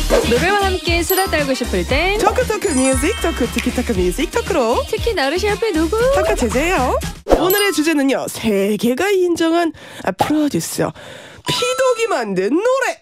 노래와 함께 수다 떨고 싶을 땐 토크 뮤직 토크 티키타카 뮤직 토크로 특히 나르시 앞에 누구? 토크 제재요. 오늘의 주제는요, 세계가 인정한 프로듀서 피독이 만든 노래.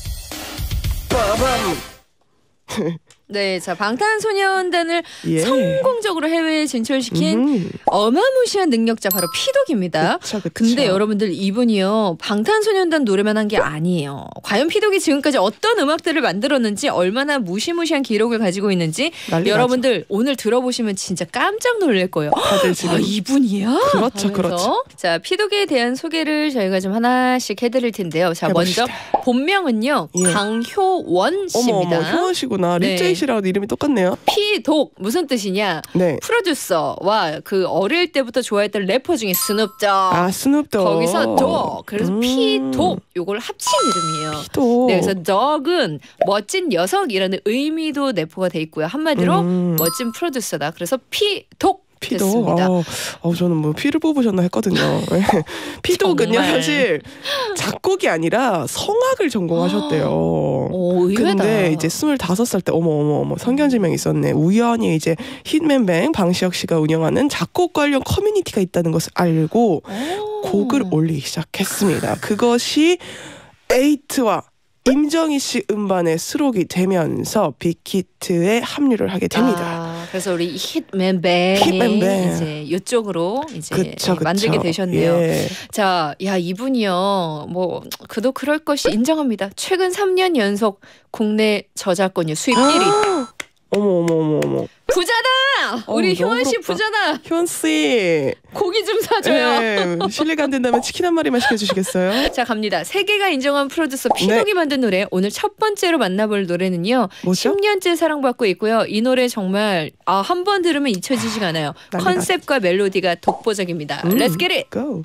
빠밤. 네, 자 방탄소년단을 성공적으로 해외에 진출시킨 어마무시한 능력자 바로 피독입니다. 그쵸. 근데 여러분들 이분이요 방탄소년단 노래만 한 게 아니에요. 과연 피독이 지금까지 어떤 음악들을 만들었는지 얼마나 무시무시한 기록을 가지고 있는지 여러분들 오늘 들어보시면 진짜 깜짝 놀랄 거예요. 다들 지금 아, 이분이야? 그렇죠, 그렇죠. 자 피독에 대한 소개를 저희가 좀 하나씩 해드릴 텐데요. 자 해봅시다. 먼저 본명은요 강효원 씨입니다. 어머 효원 씨구나. 네. 립제이시랑 이름이 똑같네요. 피독 무슨 뜻이냐? 네. 프로듀서와 그 어릴 때부터 좋아했던 래퍼 중에 스눕독. 아 스눕독. 거기서 독. 그래서 피독 요걸 합친 이름이에요. 피독. 네, 그래서 덕은 멋진 녀석이라는 의미도 내포가 돼 있고요. 한마디로 멋진 프로듀서다. 그래서 피독. 피독. 저는 뭐 피를 뽑으셨나 했거든요. 피독은요 정말. 사실 작곡이 아니라 성악을 전공하셨대요. 오, 의외다. 근데 이제 25살 때 어머 성견지명이 있었네. 우연히 이제 hitmanbang 방시혁 씨가 운영하는 작곡 관련 커뮤니티가 있다는 것을 알고 곡을 올리기 시작했습니다. 그것이 에이트와 임정희 씨 음반에 수록이 되면서 빅히트에 합류를 하게 됩니다. 아, 그래서 우리 hitmanbang 이제 이쪽으로 이제 그쵸. 만들게 되셨네요. 예. 자, 야 이분이요. 뭐 그도 그럴 것이 인정합니다. 최근 3년 연속 국내 저작권료 수입 1위. 어머. 부자다. 우리 너무 효원 씨 부럽다. 부자다. 효원 씨. 고기 좀 사줘요. 네, 실례가 안 된다면 치킨 한 마리만 시켜주시겠어요? 자 갑니다. 세계가 인정한 프로듀서 피독이 만든 노래. 오늘 첫 번째로 만나볼 노래는요. 뭐죠? 10년째 사랑받고 있고요. 이 노래 정말 한 번 들으면 잊혀지지가 않아요. 난리 컨셉과 멜로디가 독보적입니다. Let's get it. Go.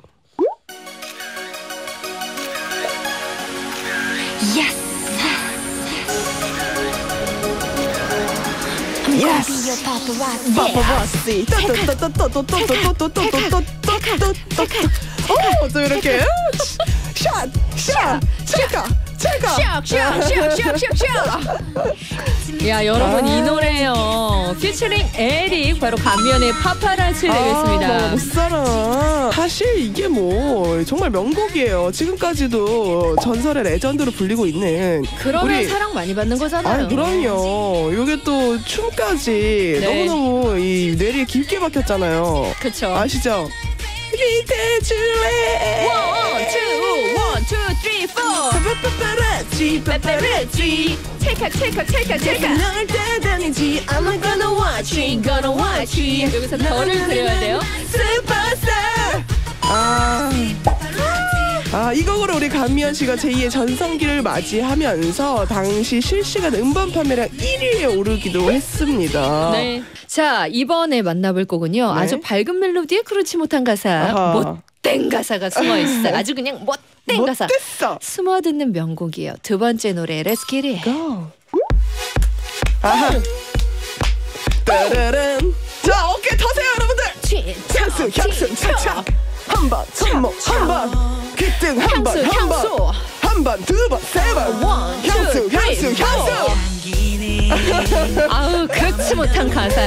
Yes. Yes. paparazzi. 또 이렇게 샷 체카. 야 여러분 이 노래요. 피처링 에릭 바로 감면의 파파라치 되겠습니다. 못 살아. 사실 이게 뭐 정말 명곡이에요. 지금까지도 전설의 레전드로 불리고 있는. 그러면 사랑 많이 받는 거잖아요. 그럼요. 이게 또 춤까지 네. 너무너무 이 뇌리에 깊게 박혔잖아요. 그쵸. 아시죠? 기대줄래. 1, 2, 3, 4 파파라치 체카 널 대단히지 I'm gonna watch it. 여기서 덜을 그려야 돼요. 슈퍼스타. 이 곡으로 우리 감미연 씨가 제2의 전성기를 맞이하면서 당시 실시간 음반 판매량 1위에 오르기도 했습니다. 네. 자 이번에 만나볼 곡은요. 네. 아주 밝은 멜로디에 그렇지 못한 가사, 아하. 못된 가사가 숨어 있어요. 아주 그냥 못된 가사. 못됐어. 숨어 듣는 명곡이에요. 두 번째 노래 Let's get it. Go. 아하. 따라란. 자 어깨 터세요 여러분들. 향수 차차. 한번 손목 한번 기등 한번 한번 두 번 세 번 향수. 아우 그렇지 못한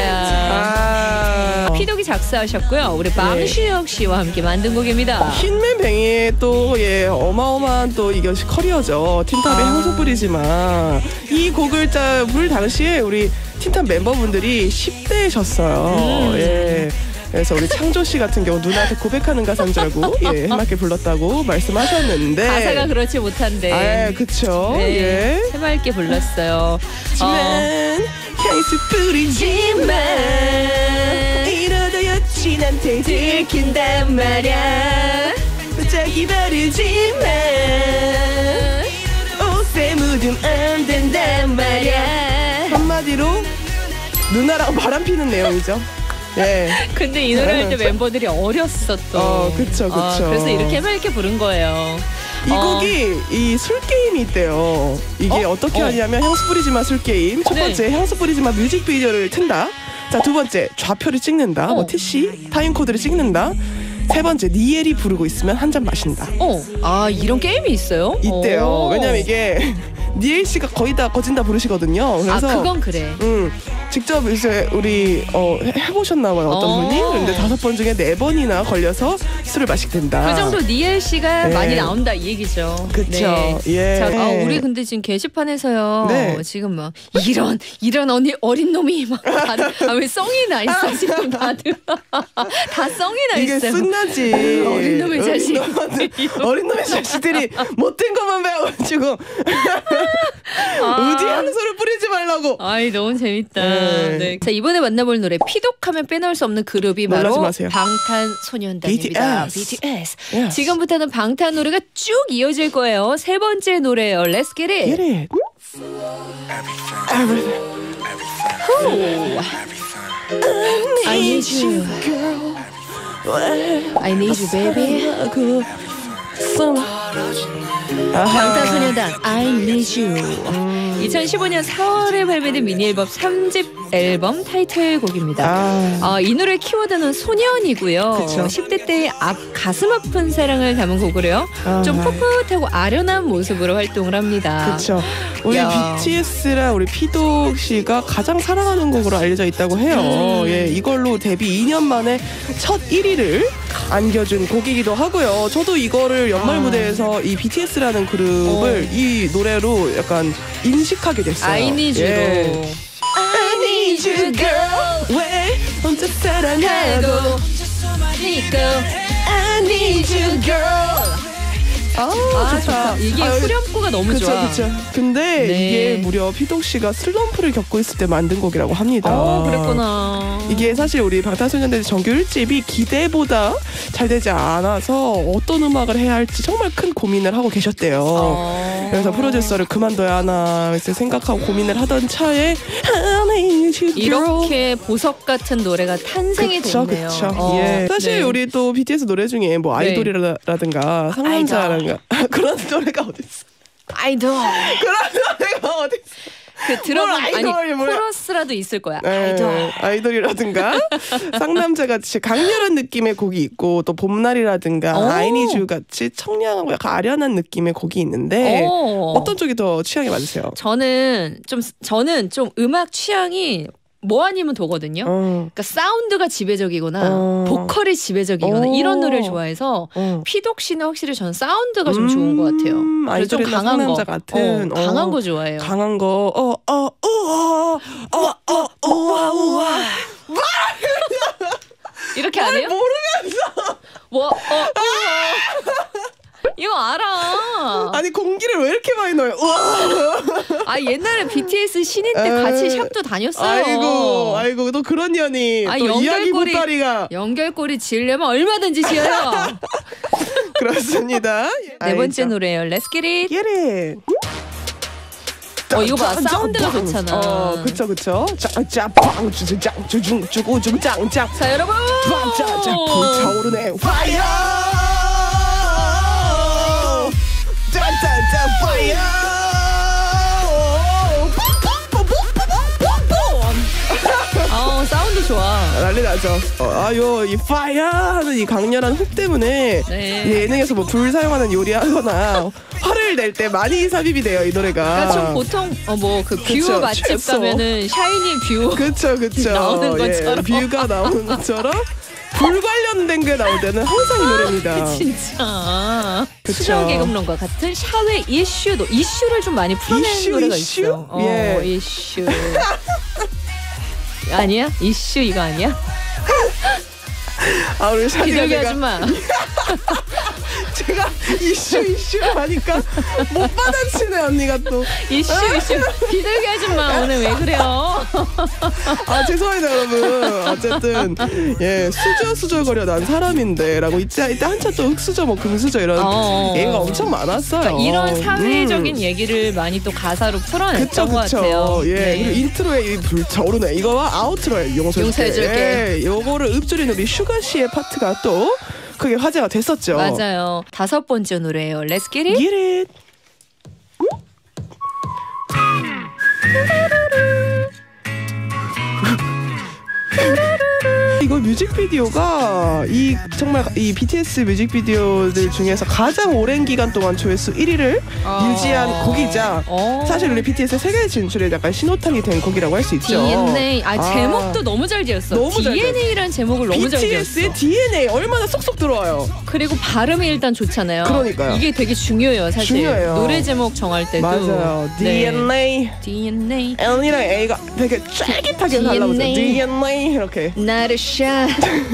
가사야. 피독이 작사하셨고요. 우리 방시혁 씨와 함께 만든 곡입니다. hitmanbang의 또 어마어마한 또 이것이 커리어죠. 틴탑의 향수 뿌리지마. 이 곡을 부를 당시에 우리 틴탑 멤버분들이 10대셨어요. 예. 그래서 우리 창조 씨 같은 경우 누나한테 고백하는 가사인 줄 알고 해맑게 불렀다고 말씀하셨는데 가사가 그렇지 못한데. 그쵸. 네, 해맑게 불렀어요. 향수 뿌리지마. 이러다 여친한테 들킨단 말야. 짝이 바르지마. 옷에 묻으면 안 된단 말야. 한마디로 누나랑 바람 피는 내용이죠. 예. 근데 이 노래 할 때 멤버들이 어렸어 또. 그쵸. 그래서 이렇게 해맑게 부른 거예요. 이 곡이 이 술 게임이 있대요. 이게 어떻게 하냐면 향수 뿌리지마 술 게임. 첫 번째 향수 뿌리지마 뮤직비디오를 튼다. 자, 두 번째 좌표를 찍는다. 뭐 TC 타임 코드를 찍는다. 세 번째 니엘이 부르고 있으면 한 잔 마신다. 이런 게임이 있어요? 있대요. 왜냐면 이게 니엘 씨가 거의 다 거진 다 부르시거든요. 그래서 그건 그래. 직접 이제 우리 해보셨나 봐요 어떤 분이. 근데 5번 중에 4번이나 걸려서 술을 마시게 된다. 그 정도 니엘 씨가 네. 많이 나온다 이 얘기죠. 그쵸. 네. 예. 자, 우리 근데 지금 게시판에서요. 네. 지금 막 이런 언니 어린 놈이 막 다들 왜 썽이 나 있어 지금 다들 다 썽이 나 이게 있어요. 쓴나지. 어린 놈의 자식. 어린 놈의 자식들이 못된 것만 배워가지고 의지향소를 뿌리지 말라고. 아이 너무 재밌다. 네. 네. 자 이번에 만나볼 노래 피독하면 빼놓을 수 없는 그룹이 바로 놀라지 마세요. 방탄소년단입니다. BTS. BTS. 지금부터는 방탄 노래가 쭉 이어질 거예요. 3번째 노래요. Let's get it. Get it. Everything. I need you. I need you, baby. 방탄소년단 I need you. 2015년 4월에 발매된 미니 앨범 3집 앨범 타이틀곡입니다. 이 노래 키워드는 소년이고요. 그쵸. 10대 때의 가슴 아픈 사랑을 담은 곡으로요. 좀 풋풋하고 아련한 모습으로 활동을 합니다. 그렇죠. 우리 BTS랑 우리 피독 씨가 가장 사랑하는 곡으로 알려져 있다고 해요. 예, 이걸로 데뷔 2년 만에 첫 1위를 안겨준 곡이기도 하고요. 저도 이거를 연말 무대에서 이 BTS라는 그룹을 이 노래로 약간 인식하게 됐어요. I need you로. 예. I need you, girl. 왜 혼자 사랑하고 I need you, girl. 좋다. 이게 후렴구가 너무 그쵸, 좋아. 그쵸. 근데 네. 이게 무려 피독 씨가 슬럼프를 겪고 있을 때 만든 곡이라고 합니다. 그랬구나. 이게 사실 우리 방탄소년단 정규 1집이 기대보다 잘 되지 않아서 어떤 음악을 해야 할지 정말 큰 고민을 하고 계셨대요. 그래서 프로듀서를 그만둬야 하나 생각하고 고민을 하던 차에 이렇게 보석 같은 노래가 탄생이 됐네요. 그쵸. 예. 사실 네. 우리 또 BTS 노래 중에 뭐 아이돌이라든가 상남자라든가 그런 노래가 어딨어? 아이돌. 그런 노래가 어딨어? 그 들어보면 아이돌이 뭐야? 코러스라도 있을 거야. 네, 아이돌이라든가 상남자 같이 강렬한 느낌의 곡이 있고 또 봄날이라든가 아이니즈 같이 청량하고 약간 아련한 느낌의 곡이 있는데 어떤 쪽이 더 취향에 맞으세요? 저는 좀 음악 취향이 뭐 아니면 도거든요. 그러니까 사운드가 지배적이거나 보컬이 지배적이거나 이런 노래를 좋아해서 피독 씨는 확실히 저는 사운드가 좀 좋은 것 같아요. 그래서 좀 강한 거, 같은 강한 거 좋아해요. 강한 거, 이렇게 안 해요? 모르면서 이거 알아. 아니 공기를 왜 이렇게 많이 넣어요? 옛날에 BTS 신인 때 같이 샵도 다녔어요. 아이고 또 그런 년이 또 이야기 보따리가 연결고리 지으려면 얼마든지 지어요. 그렇습니다. 네 번째 노래예요. Let's get it. Get it. 이거 봐, 사운드가 좋잖아. 그쵸. 짱짱. 자, 여러분. 반짝짝 불타오르네. 파이어. 짠짠짠 파이어. 사운드 좋아. 난리 나죠. 이 파이어 하는 이 강렬한 훅 때문에 예능에서 뭐 불 사용하는 요리하거나 화를 낼 때 많이 삽입이 돼요, 이 노래가. 그러니까 좀 보통 뭐 그 뷰 맛집 최소. 가면은 샤이니 뷰 그쵸 나오는 것처럼 뷰가 나오는 것처럼 불 관련된 게 나올 때는 항상 이 노래입니다. 진짜 수정 계급론과 같은 샤웨 이슈를 좀 많이 풀어낸 노래가 있어. 이슈. 아니야? 이슈 이거 아니야? 우리 기대게 하지 마. 제가 이슈를 하니까 못 받아치네 언니가 또. 이슈 기대게 하지 마. 오늘 왜 그래요? 죄송합니다 여러분. 어쨌든 수저거려 난 사람인데라고 이때 한참 또 흑수저 뭐 금수저 이런 얘기가 엄청 많았어요. 그러니까 이런 사회적인 얘기를 많이 또 가사로 풀어냈던 것 같아요. 그리고 인트로에 이 불타오르네 이거와 아우트로에 용서해줄게. 요거를 읊조린 우리 슈가 씨의 파트가 또 그게 화제가 됐었죠. 맞아요. 5번째 노래예요. Let's get it. Get it. 이거 뮤직비디오가 정말 이 BTS 뮤직비디오들 중에서 가장 오랜 기간 동안 조회수 1위를 유지한 곡이자 사실 우리 BTS의 세계 진출에 약간 신호탄이 된 곡이라고 할 수 있죠. DNA. 제목도 너무 잘 지었어. 너무 DNA라는 제목을 너무 잘 지었어. BTS의 DNA 얼마나 쏙쏙 들어와요. 그리고 발음이 일단 좋잖아요. 그러니까요. 이게 되게 중요해요, 사실. 중요해요. 노래 제목 정할 때도. 맞아요. DNA. DNA. N이랑 A가 되게 쫄깃하게 달라붙어요. DNA 이렇게. 나르샤.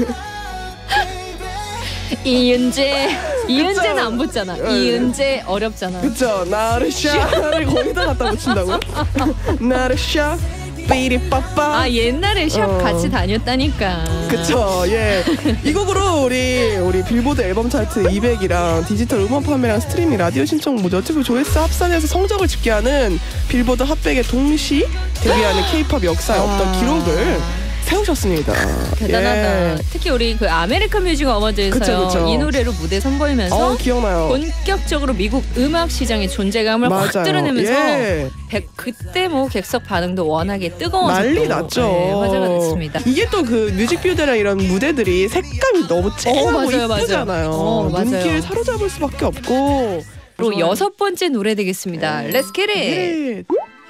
이은재는 안 붙잖아. 이은재 어렵잖아. 그쵸. 나르샤를 거기다 갖다 붙인다고요? 나르샤 삐리빠빠. 옛날에 샵 같이 다녔다니까. 그쵸. 예. 이 곡으로 우리 빌보드 앨범 차트 200이랑 디지털 음원 판매량 스트리밍 라디오 신청 뭐 너튜브 조회수 합산해서 성적을 집계하는 빌보드 핫백에 동시 데뷔하는 K-팝 역사에 없던 기록을 세우셨습니다. 대단하다. 특히 우리 그 아메리칸 뮤직 어워드에서요. 그쵸. 이 노래로 무대 선보이면서 기억나요. 본격적으로 미국 음악 시장의 존재감을 확 드러내면서 그때 뭐 객석 반응도 워낙에 뜨거워서 난리 났죠. 화제가 됐습니다. 이게 또 그 뮤직비디오나 이런 무대들이 색감이 너무 쨍하고 이쁘잖아요. 눈길 사로잡을 수밖에 없고. 그리고 6번째 노래 되겠습니다. Let's get it.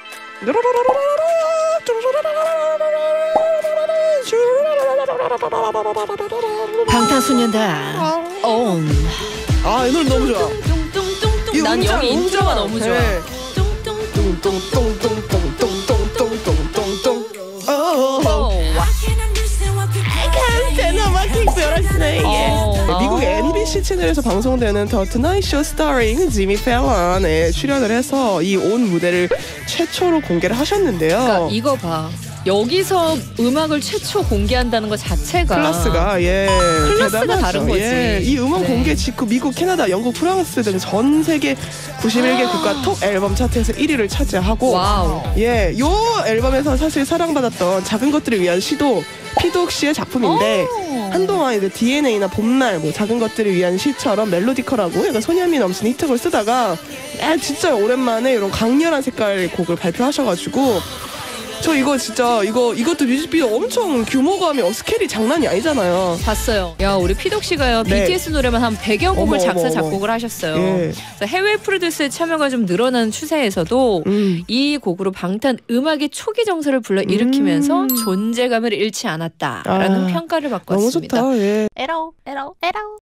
방탄소년단 On. 이 노래 너무 좋아. 난 여기 인트로가 너무 좋아. 미국 NBC 채널에서 방송되는 The Tonight Show starring Jimmy Fallon에 출연을 해서 이 온 무대를 최초로 공개를 하셨는데요. 그러니까 이거 봐. 여기서 음악을 최초 공개한다는 것 자체가 클래스가 클래스가 다른 거지. 이 음원 공개 직후 미국, 캐나다, 영국, 프랑스 등 전 세계 91개 국가 톱 앨범 차트에서 1위를 차지하고 요 앨범에서 사실 사랑받았던 작은 것들을 위한 시도 피독 씨의 작품인데 한동안 이제 DNA나 봄날 뭐 작은 것들을 위한 시처럼 멜로디컬하고 약간 소년미 넘치는 히트곡을 쓰다가 진짜 오랜만에 이런 강렬한 색깔 곡을 발표하셔가지고 저 이거 진짜 이것도 뮤직비디오 엄청 규모감이 스케일이 장난이 아니잖아요. 봤어요. 야, 우리 피독 씨가요. BTS 노래만 한 100여 곡을 작사 작곡을 하셨어요. 그래서 해외 프로듀스의 참여가 좀 늘어나는 추세에서도 이 곡으로 방탄 음악의 초기 정서를 불러일으키면서 존재감을 잃지 않았다라는 평가를 받고 너무 왔습니다. 좋다. 에라오.